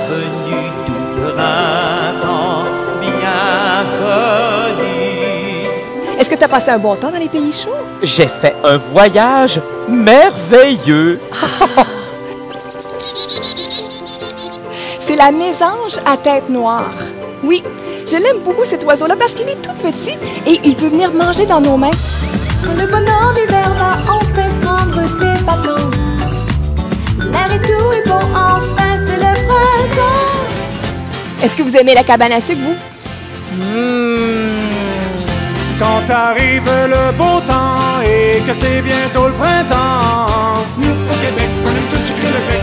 bienvenue, tout printemps, bienvenue. Est-ce que tu as passé un bon temps dans les pays chauds? J'ai fait un voyage merveilleux. C'est la mésange à tête noire. Oui, je l'aime beaucoup cet oiseau-là parce qu'il est tout petit et il peut venir manger dans nos mains. Quand le bonheur d'hiver va enfin prendre tes vacances, l'air est doux et bon, enfin c'est le printemps. Est-ce que vous aimez la cabane à sucre, vous? Quand arrive le beau temps et que c'est bientôt le printemps, nous au Québec, on aime se sucrer le bec.